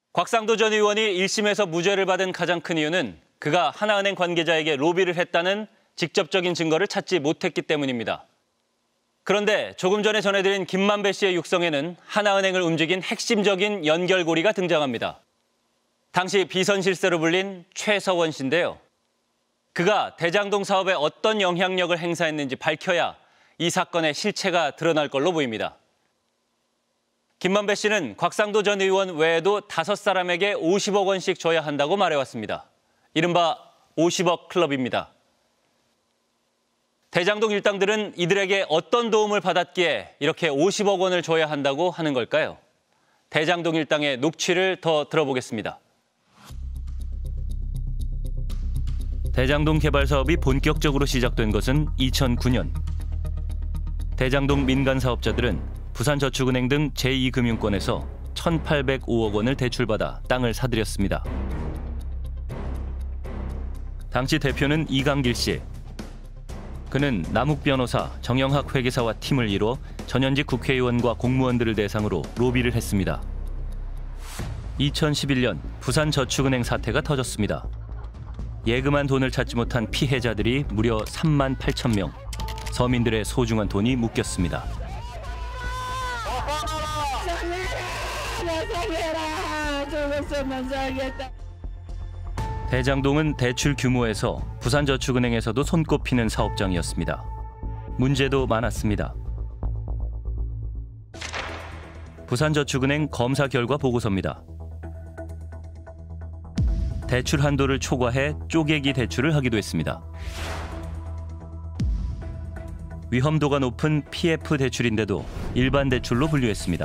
곽상도 전 의원이 1심에서 무죄를 받은 가장 큰 이유는 그가 하나은행 관계자에게 로비를 했다는 직접적인 증거를 찾지 못했기 때문입니다. 그런데 조금 전에 전해드린 김만배 씨의 육성에는 하나은행을 움직인 핵심적인 연결고리가 등장합니다. 당시 비선실세로 불린 최서원 씨인데요. 그가 대장동 사업에 어떤 영향력을 행사했는지 밝혀야 이 사건의 실체가 드러날 걸로 보입니다. 김만배 씨는 곽상도 전 의원 외에도 5사람에게 50억 원씩 줘야 한다고 말해왔습니다. 이른바 50억 클럽입니다. 대장동 일당들은 이들에게 어떤 도움을 받았기에 이렇게 50억 원을 줘야 한다고 하는 걸까요? 대장동 일당의 녹취를 더 들어보겠습니다. 대장동 개발 사업이 본격적으로 시작된 것은 2009년. 대장동 민간 사업자들은 부산저축은행 등 제2금융권에서 1,805억 원을 대출받아 땅을 사들였습니다. 당시 대표는 이강길 씨. 그는 남욱 변호사, 정영학 회계사와 팀을 이뤄 전현직 국회의원과 공무원들을 대상으로 로비를 했습니다. 2011년 부산저축은행 사태가 터졌습니다. 예금한 돈을 찾지 못한 피해자들이 무려 3만 8천 명. 서민들의 소중한 돈이 묶였습니다. 대장동은 대출 규모에서 부산저축은행에서도 손꼽히는 사업장이었습니다. 문제도 많았습니다. 부산저축은행 검사 결과 보고서입니다. 대출 한도를 초과해 쪼개기 대출을 하기도 했습니다. 위험도가 높은 PF 대출인데도 일반 대출로 분류했습니다.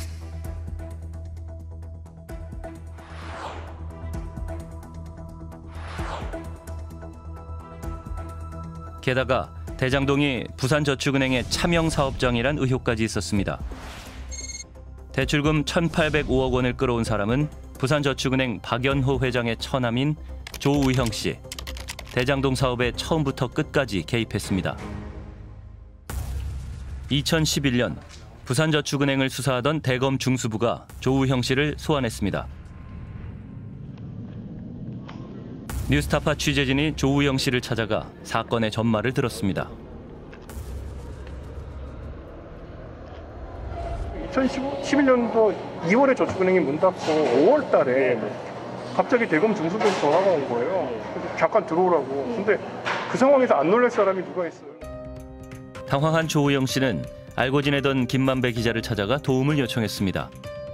게다가 대장동이 부산저축은행의 차명 사업장이란 의혹까지 있었습니다. 대출금 1,805억 원을 끌어온 사람은 부산저축은행 박연호 회장의 처남인 조우형 씨. 대장동 사업에 처음부터 끝까지 개입했습니다. 2011년 부산저축은행을 수사하던 대검 중수부가 조우형 씨를 소환했습니다. 뉴스타파 취재진이 조우형 씨를 찾아가 사건의 전말을 들었습니다. 2011년도 2월에 저축은행이 문 닫고 5월 달에 갑자기 대검 중수부에서 전화가 온 거예요. 그래서 잠깐 들어오라고. 근데 그 상황에서 안 놀랄 사람이 누가 있어요. 당황한 조우형 씨는 알고 지내던 김만배 기자를 찾아가 도움을 요청했습니다.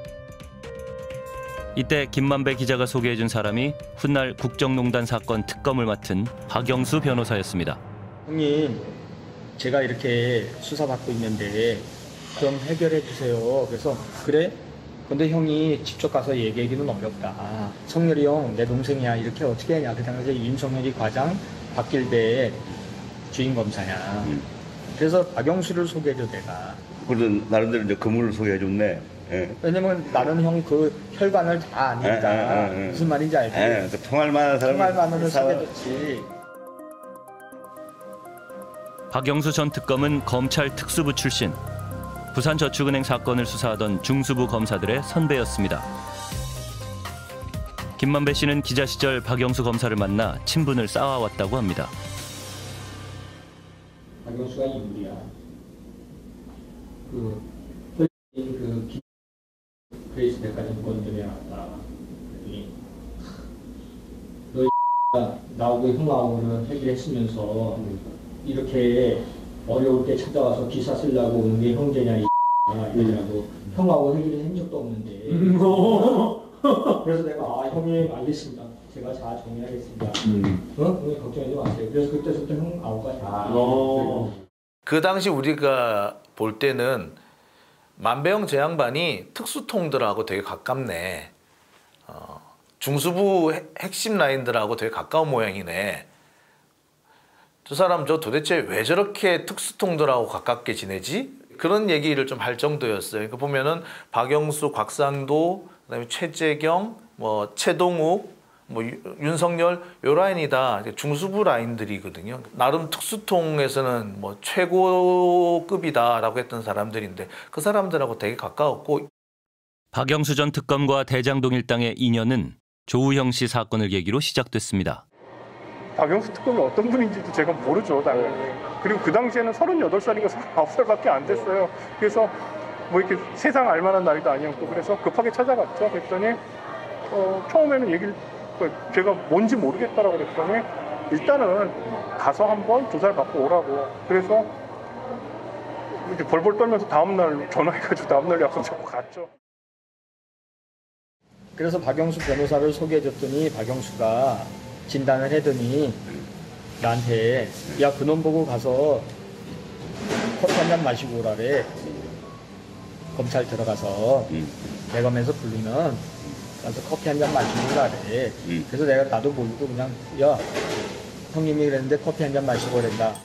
이때 김만배 기자가 소개해준 사람이 훗날 국정농단 사건 특검을 맡은 박영수 변호사였습니다. 형님, 제가 이렇게 수사받고 있는데 좀 해결해 주세요. 그래서 그래? 근데 형이 직접 가서 얘기하기는 어렵다. 성렬이 형, 내 동생이야. 이렇게 어떻게 하냐. 그 당시에 윤석열이 과장, 박길배 주임검사야. 그래서 박영수를 소개해줘 내가. 그래도 나름대로 이제 그물을 소개해줬네. 예. 왜냐면 나는 형 그 혈관을 다 아니까 무슨 말인지 알지? 통할 만한 사람. 통할 만으로 소개해줬지. 박영수 전 특검은 검찰 특수부 출신. 부산저축은행 사건을 수사하던 중수부 검사들의 선배였습니다. 김만배 씨는 기자 시절 박영수 검사를 만나 친분을 쌓아왔다고 합니다. 박영수가 인물이야. 그레이스 대까지 건드려놨다. 그랬더니 너 나오고 형 나오고는 해결했으면서 이렇게 어려울 때 찾아와서 기사 쓰려고 오는 게 형제냐 이러냐고. 형하고 해결한 적도 없는데. 그래서 내가 형님 알겠습니다. 제가 잘 정리하겠습니다. 형님 걱정하지 마세요. 그래서 그때부터 형 아우가 다. 그 당시 우리가 볼 때는 만배영 제 양반이 특수통들하고 되게 가깝네. 중수부 핵심 라인들하고 되게 가까운 모양이네. 저 사람 저 도대체 왜 저렇게 특수통들하고 가깝게 지내지? 그런 얘기를 좀 할 정도였어요. 그러니까 보면은 박영수, 곽상도, 그다음에 최재경, 뭐 최동욱, 뭐 윤석열 요 라인이 다 중수부 라인들이거든요. 나름 특수통에서는 뭐 최고급이다라고 했던 사람들인데 그 사람들하고 되게 가까웠고. 박영수 전 특검과 대장동 일당의 인연은 조우형 씨 사건을 계기로 시작됐습니다. 박영수 특검이 어떤 분인지도 제가 모르죠, 당연히. 그리고 그 당시에는 38살인가 39살밖에 안 됐어요. 그래서 뭐 이렇게 세상 알만한 나이도 아니었고, 그래서 급하게 찾아갔죠. 그랬더니 처음에는 제가 뭔지 모르겠다라고 그랬더니 일단은 가서 한번 조사를 받고 오라고. 그래서 이렇게 벌벌 떨면서 다음날 전화해가지고 다음날 약속 잡고 갔죠. 그래서 박영수 변호사를 소개해줬더니 박영수가 진단을 해더니 나한테 야, 그놈 보고 가서 커피 한 잔 마시고 오라래. 검찰 들어가서 대검에서 부르면 가서 커피 한 잔 마시고 오라래. 그래서 내가 나도 모르고 그냥 야, 형님이 그랬는데 커피 한 잔 마시고 오란다.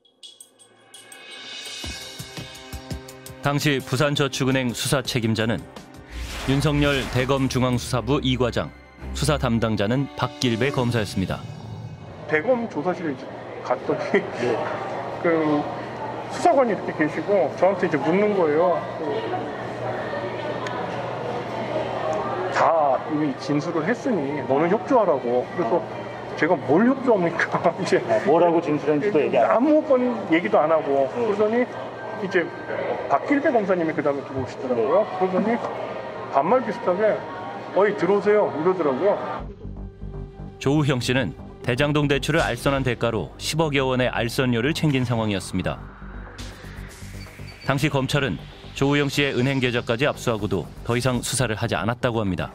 당시 부산저축은행 수사 책임자는 윤석열 대검 중앙수사부 2과장, 수사 담당자는 박길배 검사였습니다. 대검 조사실에 갔더니 그 수사관이 이렇게 계시고 저한테 이제 묻는 거예요. 다 이미 진술을 했으니 너는 협조하라고. 그래서 제가 뭘 협조합니까? 이제 뭐라고 진술했는지도 얘기 안 하고 아무건 얘기도 안 하고. 그러더니 이제 박길배 검사님이 그 다음에 들어오시더라고요. 그러더니 반말 비슷하게 어이 들어오세요 이러더라고요. 조우형 씨는 대장동 대출을 알선한 대가로 10억여 원의 알선료를 챙긴 상황이었습니다. 당시 검찰은 조우형 씨의 은행 계좌까지 압수하고도 더 이상 수사를 하지 않았다고 합니다.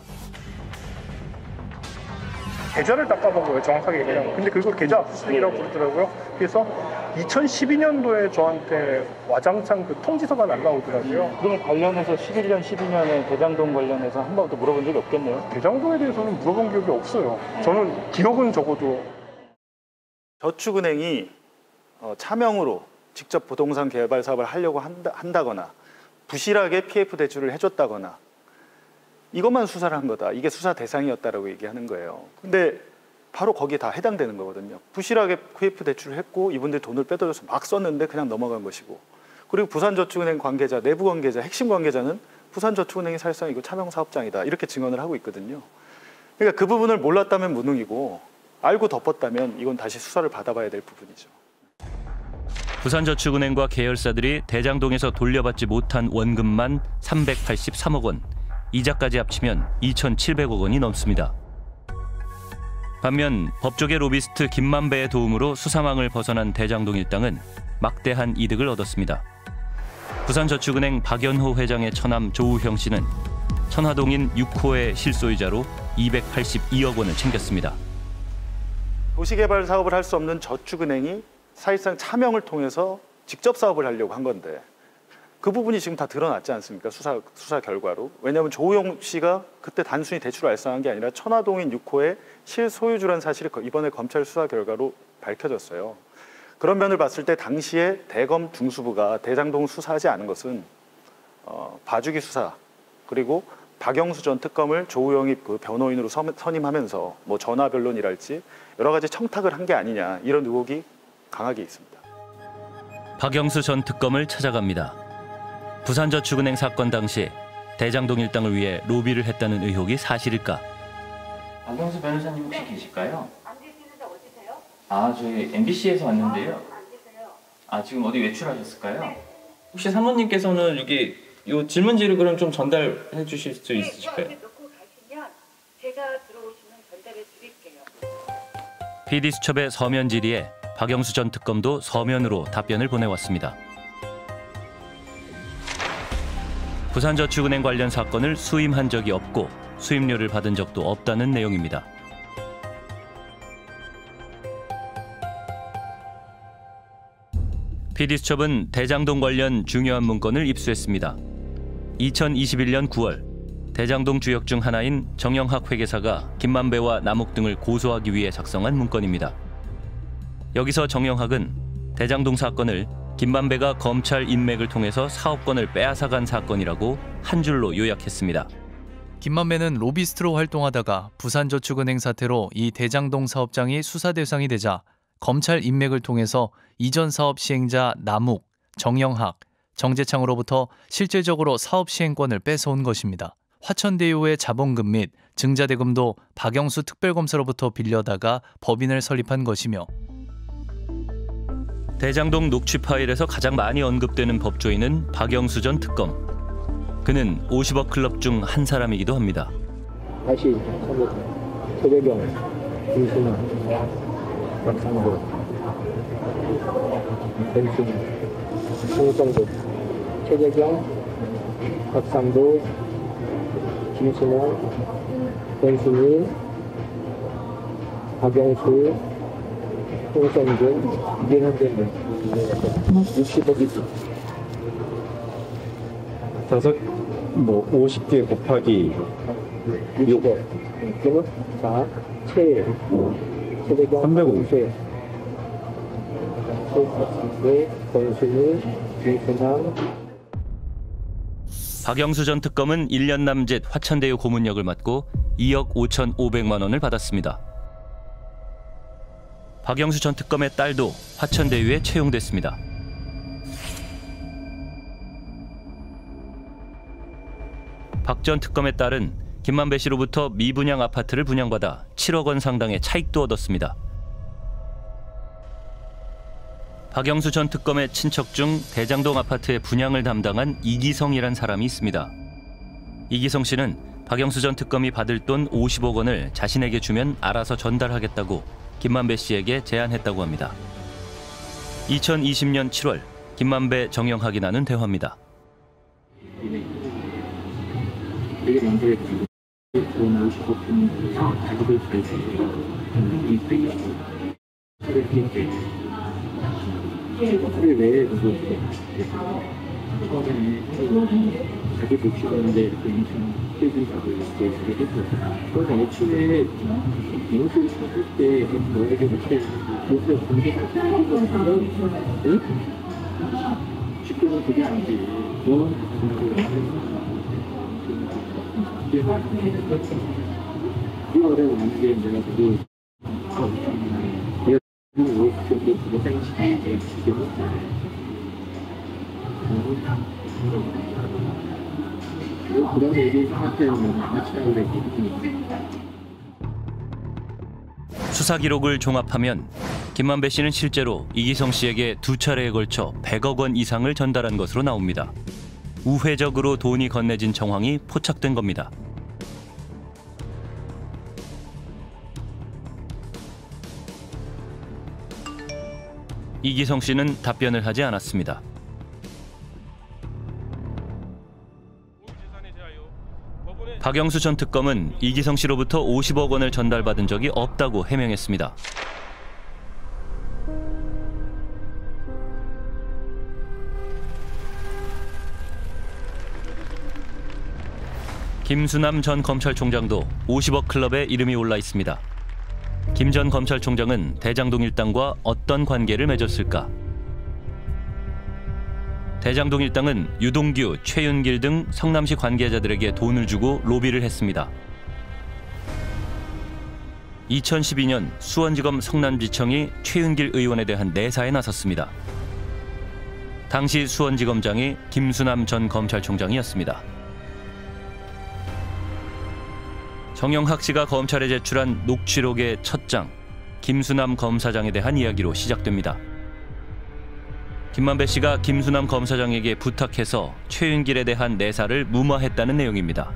계좌를 닦아본 거예요, 정확하게 얘기하면. 근데 그걸 계좌 압수수색이라고 부르더라고요. 그래서 2012년도에 저한테 와장창 그 통지서가 날라오더라고요. 그러면 관련해서 11년, 12년에 대장동 관련해서 한 번도 물어본 적이 없겠네요. 대장동에 대해서는 물어본 기억이 없어요. 저는 기억은 적어도. 저축은행이 차명으로 직접 부동산 개발 사업을 하려고 한다거나 부실하게 PF 대출을 해줬다거나 이것만 수사를 한 거다. 이게 수사 대상이었다라고 얘기하는 거예요. 근데 바로 거기에 다 해당되는 거거든요. 부실하게 PF 대출을 했고 이분들 돈을 빼돌려서 막 썼는데 그냥 넘어간 것이고, 그리고 부산저축은행 관계자, 내부 관계자, 핵심 관계자는 부산저축은행이 사실상 이거 차명 사업장이다 이렇게 증언을 하고 있거든요. 그러니까 그 부분을 몰랐다면 무능이고 알고 덮었다면 이건 다시 수사를 받아봐야 될 부분이죠. 부산저축은행과 계열사들이 대장동에서 돌려받지 못한 원금만 383억 원, 이자까지 합치면 2,700억 원이 넘습니다. 반면 법조계 로비스트 김만배의 도움으로 수사망을 벗어난 대장동 일당은 막대한 이득을 얻었습니다. 부산저축은행 박연호 회장의 처남 조우형 씨는 천화동인 6호의 실소유자로 282억 원을 챙겼습니다. 도시개발 사업을 할 수 없는 저축은행이 사실상 차명을 통해서 직접 사업을 하려고 한 건데 그 부분이 지금 다 드러났지 않습니까? 수사 결과로. 왜냐하면 조우형 씨가 그때 단순히 대출을 알선한 게 아니라 천화동인 6호의 실소유주라는 사실이 이번에 검찰 수사 결과로 밝혀졌어요. 그런 면을 봤을 때 당시에 대검 중수부가 대장동 수사하지 않은 것은 봐주기 수사, 그리고 박영수 전 특검을 조우형이 그 변호인으로 선임하면서 뭐 전화 변론이랄지 여러 가지 청탁을 한 게 아니냐, 이런 의혹이 강하게 있습니다. 박영수 전 특검을 찾아갑니다. 부산저축은행 사건 당시 대장동 일당을 위해 로비를 했다는 의혹이 사실일까? 박영수 변호사님 혹시 계실까요? 안 계시는데 어디세요? 저희 MBC에서 왔는데요. 안 계세요. 지금 어디 외출하셨을까요? 네. 혹시 사모님께서는 여기 요 질문지를 그럼 좀 전달해 주실 수 있으실까요? 네, 놓고 가시면 제가 들어오시면 전달해 드릴게요. PD수첩의 서면 질의에 박영수 전 특검도 서면으로 답변을 보내왔습니다. 부산저축은행 관련 사건을 수임한 적이 없고 수임료를 받은 적도 없다는 내용입니다. PD수첩은 대장동 관련 중요한 문건을 입수했습니다. 2021년 9월 대장동 주역 중 하나인 정영학 회계사가 김만배와 남욱 등을 고소하기 위해 작성한 문건입니다. 여기서 정영학은 대장동 사건을 김만배가 검찰 인맥을 통해서 사업권을 빼앗아간 사건이라고 한 줄로 요약했습니다. 김만배는 로비스트로 활동하다가 부산저축은행 사태로 이 대장동 사업장이 수사 대상이 되자 검찰 인맥을 통해서 이전 사업 시행자 남욱, 정영학, 정재창으로부터 실질적으로 사업 시행권을 뺏어온 것입니다. 화천대유의 자본금 및 증자대금도 박영수 특별검사로부터 빌려다가 법인을 설립한 것이며 대장동 녹취 파일에서 가장 많이 언급되는 법조인은 박영수 전 특검. 그는 50억 클럽 중 한 사람이기도 합니다. 다시 최재경, 김순아, 박상도, 변순, 홍성도, 최재경, 박상도, 김순아, 변순이, 박영수, 홍성준, 이게 현재는 60억이지. 50개 곱하기 60억. 그러면 최재경, 350세, 권순이, 김순아. 박영수 전 특검은 1년 남짓 화천대유 고문역을 맡고 2억 5,500만 원을 받았습니다. 박영수 전 특검의 딸도 화천대유에 채용됐습니다. 박 전 특검의 딸은 김만배 씨로부터 미분양 아파트를 분양받아 7억 원 상당의 차익도 얻었습니다. 박영수 전 특검의 친척 중 대장동 아파트의 분양을 담당한 이기성이란 사람이 있습니다. 이기성 씨는 박영수 전 특검이 받을 돈 50억 원을 자신에게 주면 알아서 전달하겠다고 김만배 씨에게 제안했다고 합니다. 2020년 7월 김만배 정영학이 나눈 대화입니다. 되게 만들었지. 돈 50억 주면서 자기들 이 페이스북 그래 왜 그거 처음에 자기 복식하는데 이렇게 인생 페이스북을 이렇게 했어. 그래서 애초에 인생 찾을 때 너에게 그때 요새 공개하는 거 쉽게는 그게 아니지. 너는 6월에 오는 게 내가 그 그거 생각이 그런 얘기 생각하면 아마추어라고 그랬지. 수사 기록을 종합하면 김만배 씨는 실제로 이기성 씨에게 2차례에 걸쳐 100억 원 이상을 전달한 것으로 나옵니다. 우회적으로 돈이 건네진 정황이 포착된 겁니다. 이기성 씨는 답변을 하지 않았습니다. 박영수 전 특검은 이기성 씨로부터 50억 원을 전달받은 적이 없다고 해명했습니다. 김수남 전 검찰총장도 50억 클럽에 이름이 올라 있습니다. 김 전 검찰총장은 대장동 일당과 어떤 관계를 맺었을까? 대장동 일당은 유동규, 최윤길 등 성남시 관계자들에게 돈을 주고 로비를 했습니다. 2012년 수원지검 성남지청이 최윤길 의원에 대한 내사에 나섰습니다. 당시 수원지검장이 김수남 전 검찰총장이었습니다. 정영학 씨가 검찰에 제출한 녹취록의 첫 장, 김수남 검사장에 대한 이야기로 시작됩니다. 김만배 씨가 김수남 검사장에게 부탁해서 최윤길에 대한 내사를 무마했다는 내용입니다.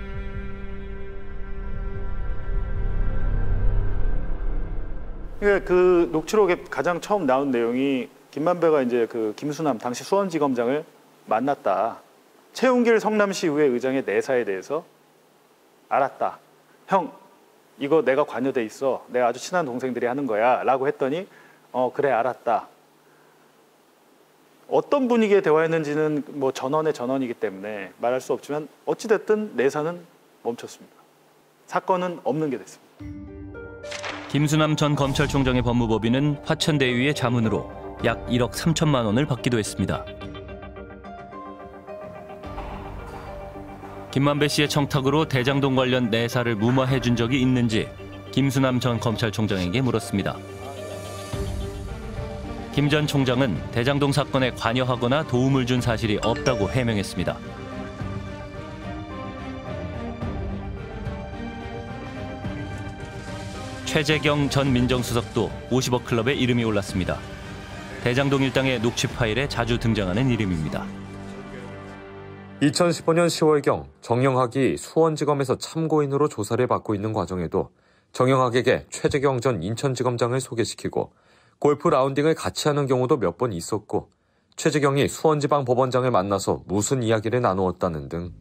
그러니까 그 녹취록에 가장 처음 나온 내용이 김만배가 이제 그 김수남 당시 수원지검장을 만났다. 최윤길 성남시의회 의장의 내사에 대해서 알았다. 형, 이거 내가 관여돼 있어. 내가 아주 친한 동생들이 하는 거야. 라고 했더니 그래 알았다. 어떤 분위기의 대화였는지는 뭐 전원의 전원이기 때문에 말할 수 없지만 어찌됐든 내사는 멈췄습니다. 사건은 없는 게 됐습니다. 김수남 전 검찰총장의 법무법인은 화천대유의 자문으로 약 1억 3천만 원을 받기도 했습니다. 김만배 씨의 청탁으로 대장동 관련 내사를 무마해 준 적이 있는지 김수남 전 검찰총장에게 물었습니다. 김 전 총장은 대장동 사건에 관여하거나 도움을 준 사실이 없다고 해명했습니다. 최재경 전 민정수석도 50억 클럽에 이름이 올랐습니다. 대장동 일당의 녹취 파일에 자주 등장하는 이름입니다. 2015년 10월경 정영학이 수원지검에서 참고인으로 조사를 받고 있는 과정에도 정영학에게 최재경 전 인천지검장을 소개시키고 골프 라운딩을 같이 하는 경우도 몇 번 있었고 최재경이 수원지방법원장을 만나서 무슨 이야기를 나누었다는 등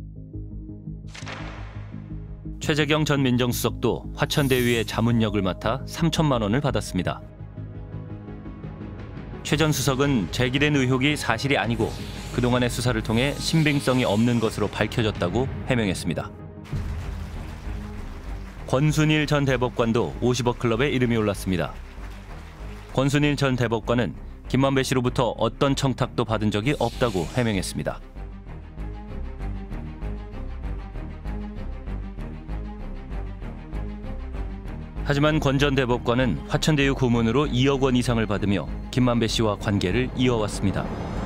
최재경 전 민정수석도 화천대유의 자문역을 맡아 3천만 원을 받았습니다. 최 전 수석은 제기된 의혹이 사실이 아니고 그동안의 수사를 통해 신빙성이 없는 것으로 밝혀졌다고 해명했습니다. 권순일 전 대법관도 50억 클럽에 이름이 올랐습니다. 권순일 전 대법관은 김만배 씨로부터 어떤 청탁도 받은 적이 없다고 해명했습니다. 하지만 권 전 대법관은 화천대유 고문으로 2억 원 이상을 받으며 김만배 씨와 관계를 이어왔습니다.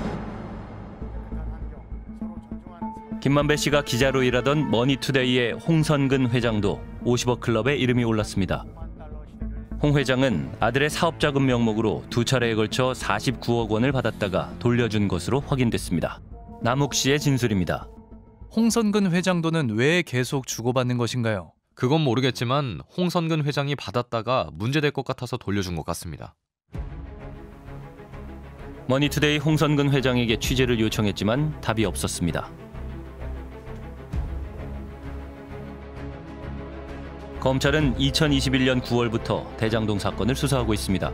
김만배 씨가 기자로 일하던 머니투데이의 홍선근 회장도 50억 클럽에 이름이 올랐습니다. 홍 회장은 아들의 사업자금 명목으로 두 차례에 걸쳐 49억 원을 받았다가 돌려준 것으로 확인됐습니다. 남욱 씨의 진술입니다. 홍선근 회장 돈은 왜 계속 주고받는 것인가요? 그건 모르겠지만 홍선근 회장이 받았다가 문제될 것 같아서 돌려준 것 같습니다. 머니투데이 홍선근 회장에게 취재를 요청했지만 답이 없었습니다. 검찰은 2021년 9월부터 대장동 사건을 수사하고 있습니다.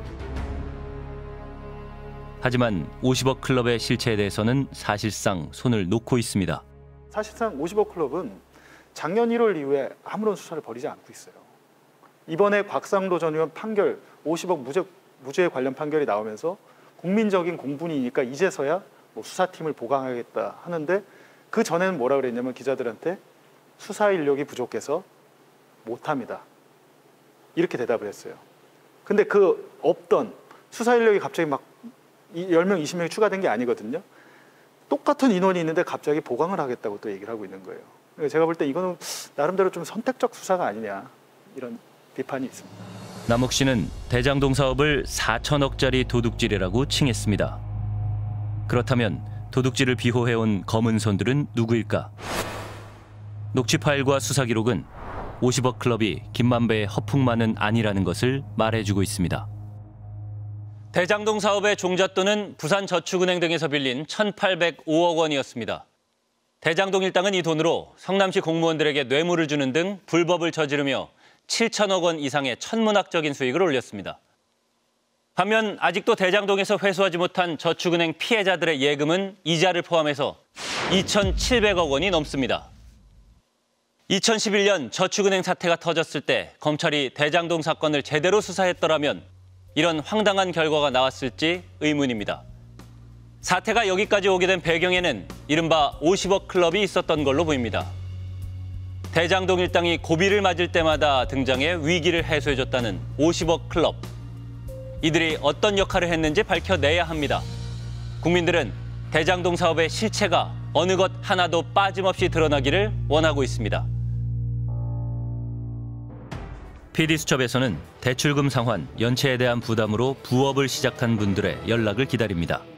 하지만 50억 클럽의 실체에 대해서는 사실상 손을 놓고 있습니다. 사실상 50억 클럽은 작년 1월 이후에 아무런 수사를 벌이지 않고 있어요. 이번에 곽상도 전 의원 판결 50억 무죄 관련 판결이 나오면서 국민적인 공분이니까 이제서야 뭐 수사팀을 보강하겠다 하는데 그 전에는 뭐라 그랬냐면 기자들한테 수사 인력이 부족해서 못합니다. 이렇게 대답을 했어요. 근데 그 없던 수사 인력이 갑자기 막 10명, 20명이 추가된 게 아니거든요. 똑같은 인원이 있는데 갑자기 보강을 하겠다고 또 얘기를 하고 있는 거예요. 제가 볼 때 이거는 나름대로 좀 선택적 수사가 아니냐 이런 비판이 있습니다. 남욱 씨는 대장동 사업을 4천억짜리 도둑질이라고 칭했습니다. 그렇다면 도둑질을 비호해온 검은 손들은 누구일까? 녹취 파일과 수사 기록은 50억 클럽이 김만배의 허풍만은 아니라는 것을 말해주고 있습니다. 대장동 사업의 종잣돈은 부산저축은행 등에서 빌린 1,805억 원이었습니다. 대장동 일당은 이 돈으로 성남시 공무원들에게 뇌물을 주는 등 불법을 저지르며 7천억 원 이상의 천문학적인 수익을 올렸습니다. 반면 아직도 대장동에서 회수하지 못한 저축은행 피해자들의 예금은 이자를 포함해서 2,700억 원이 넘습니다. 2011년 저축은행 사태가 터졌을 때 검찰이 대장동 사건을 제대로 수사했더라면 이런 황당한 결과가 나왔을지 의문입니다. 사태가 여기까지 오게 된 배경에는 이른바 50억 클럽이 있었던 걸로 보입니다. 대장동 일당이 고비를 맞을 때마다 등장해 위기를 해소해줬다는 50억 클럽. 이들이 어떤 역할을 했는지 밝혀내야 합니다. 국민들은 대장동 사업의 실체가 어느 것 하나도 빠짐없이 드러나기를 원하고 있습니다. PD수첩에서는 대출금 상환, 연체에 대한 부담으로 부업을 시작한 분들의 연락을 기다립니다.